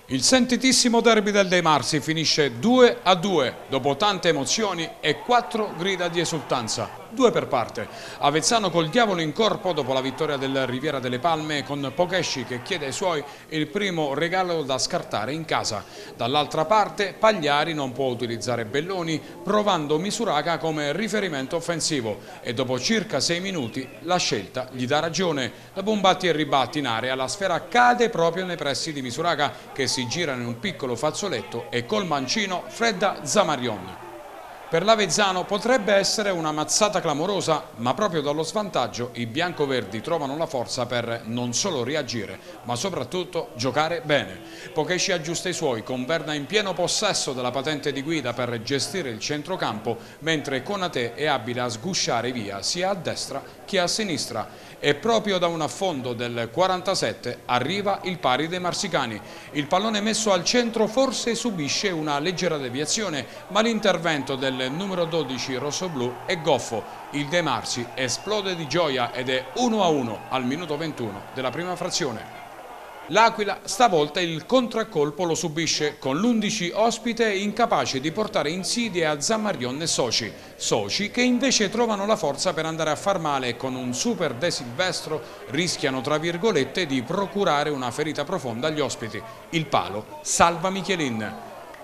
Il sentitissimo derby del De Marsi finisce 2-2 dopo tante emozioni e 4 grida di esultanza, 2 per parte. Avezzano col diavolo in corpo dopo la vittoria del Riviera delle Palme con Pokesci che chiede ai suoi il primo regalo da scartare in casa. Dall'altra parte Pagliari non può utilizzare Belloni provando Misuraca come riferimento offensivo e dopo circa 6 minuti la scelta gli dà ragione. Dopo un batti e ribatti in area la sfera cade proprio nei pressi di Misuraca che si gira in un piccolo fazzoletto e col mancino fredda Zamarion. Per l'Avezzano potrebbe essere una mazzata clamorosa, ma proprio dallo svantaggio i biancoverdi trovano la forza per non solo reagire, ma soprattutto giocare bene. Pokesci aggiusta i suoi, con Berna in pieno possesso della patente di guida per gestire il centrocampo, mentre Konate è abile a sgusciare via sia a destra che a sinistra. E proprio da un affondo del 47 arriva il pari dei marsicani. Il pallone messo al centro forse subisce una leggera deviazione, ma l'intervento del numero 12 rossoblù è goffo. Il De Marsi esplode di gioia ed è 1-1 al minuto 21 della prima frazione. L'Aquila stavolta il contraccolpo lo subisce con l'11 ospite incapace di portare insidie a Zamarion e soci che invece trovano la forza per andare a far male e con un super De Silvestro rischiano tra virgolette di procurare una ferita profonda agli ospiti. Il palo salva Michelin.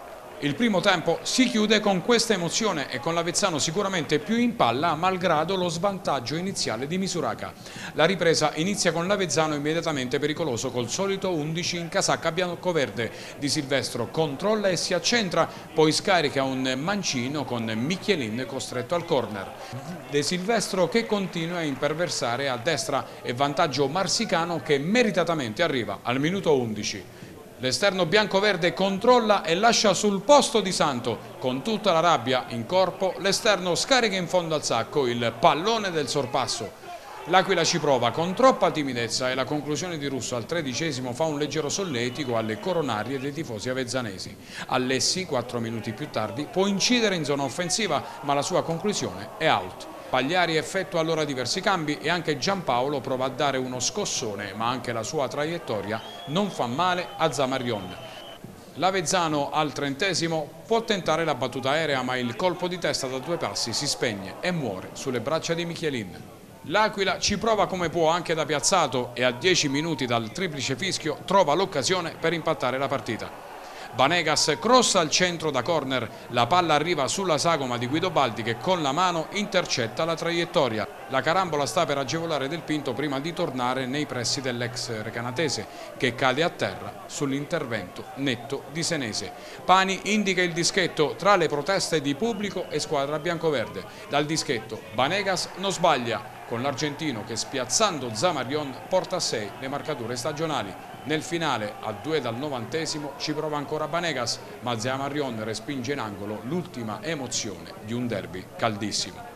Il primo tempo si chiude con questa emozione e con l'Avezzano sicuramente più in palla malgrado lo svantaggio iniziale di Misuraca. La ripresa inizia con l'Avezzano immediatamente pericoloso col solito 11 in casacca biancoverde. Di Silvestro controlla e si accentra, poi scarica un mancino con Michelin costretto al corner. De Silvestro che continua a imperversare a destra e vantaggio marsicano che meritatamente arriva al minuto 11. L'esterno biancoverde controlla e lascia sul posto di Santo. Con tutta la rabbia in corpo, l'esterno scarica in fondo al sacco il pallone del sorpasso. L'Aquila ci prova con troppa timidezza e la conclusione di Russo al 13° fa un leggero solletico alle coronarie dei tifosi avezzanesi. Alessi, 4 minuti più tardi, può incidere in zona offensiva, ma la sua conclusione è out. Pagliari effettua allora diversi cambi e anche Giampaolo prova a dare uno scossone, ma anche la sua traiettoria non fa male a Zamarion. L'Avezzano al 30° può tentare la battuta aerea, ma il colpo di testa da 2 passi si spegne e muore sulle braccia di Michelin. L'Aquila ci prova come può anche da piazzato e a 10 minuti dal triplice fischio trova l'occasione per impattare la partita. Vanegas crossa al centro da corner, la palla arriva sulla sagoma di Guido Baldi che con la mano intercetta la traiettoria. La carambola sta per agevolare Del Pinto prima di tornare nei pressi dell'ex recanatese che cade a terra sull'intervento netto di Senese. Pani indica il dischetto tra le proteste di pubblico e squadra biancoverde. Dal dischetto Vanegas non sbaglia, con l'argentino che spiazzando Zamarion porta a 6 le marcature stagionali. Nel finale, a 2 dal 90° ci prova ancora Vanegas, ma Zamarion respinge in angolo l'ultima emozione di un derby caldissimo.